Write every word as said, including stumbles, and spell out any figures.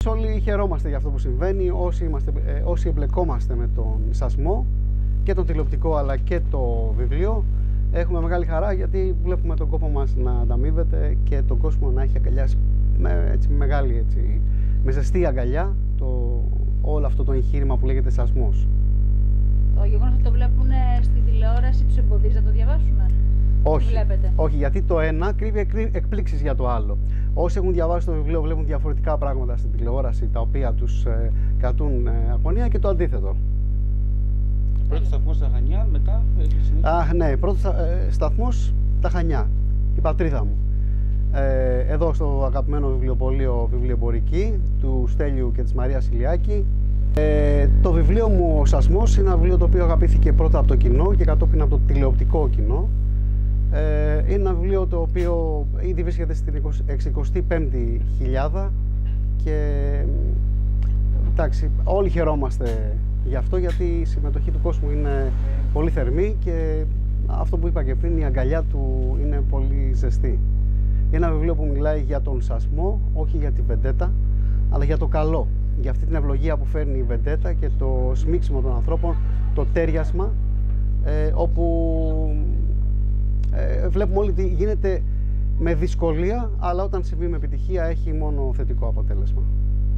εντάξει, όλοι χαιρόμαστε για αυτό που συμβαίνει, όσοι, είμαστε, ε, όσοι εμπλεκόμαστε με τον σασμό και τον τηλεοπτικό αλλά και το βιβλίο. Έχουμε μεγάλη χαρά γιατί βλέπουμε τον κόπο μας να ανταμείβεται και τον κόσμο να έχει αγκαλιάσει με έτσι, μεγάλη, έτσι, με ζεστή αγκαλιά το, όλο αυτό το εγχείρημα που λέγεται σασμός. Το γεγονός ότι το βλέπουν στη τηλεόραση τους εμποδίζει να το διαβάσουν? Όχι, βλέπετε. όχι, γιατί το ένα κρύβει εκπλήξεις για το άλλο. Όσοι έχουν διαβάσει το βιβλίο βλέπουν διαφορετικά πράγματα στην τηλεόραση τα οποία τους ε, κρατούν ε, αγωνία και το αντίθετο. Πρώτο σταθμό στα Χανιά, μετά. Αχ, ναι, πρώτο ε, σταθμός τα Χανιά, η πατρίδα μου. Ε, εδώ στο αγαπημένο βιβλιοπωλείο Βιβλιοεμπορική του Στέλιου και της Μαρίας Ηλιάκη. Ε, το βιβλίο μου «Ο Σασμός» είναι ένα βιβλίο το οποίο αγαπήθηκε πρώτα από το κοινό και κατόπιν από το τηλεοπτικό κοινό. Ε, είναι ένα βιβλίο το οποίο ήδη βρίσκεται στην εξηκοστή πέμπτη χιλιάδα και εντάξει, όλοι χαιρόμαστε γι' αυτό, γιατί η συμμετοχή του κόσμου είναι πολύ θερμή και αυτό που είπα και πριν, η αγκαλιά του είναι πολύ ζεστή. Είναι ένα βιβλίο που μιλάει για τον σασμό, όχι για τη βεντέτα, αλλά για το καλό. Για αυτή την ευλογία που φέρνει η βεντέτα και το σμίξιμο των ανθρώπων, το τέριασμα, ε, όπου ε, βλέπουμε όλοι ότι γίνεται με δυσκολία, αλλά όταν συμβεί με επιτυχία έχει μόνο θετικό αποτέλεσμα.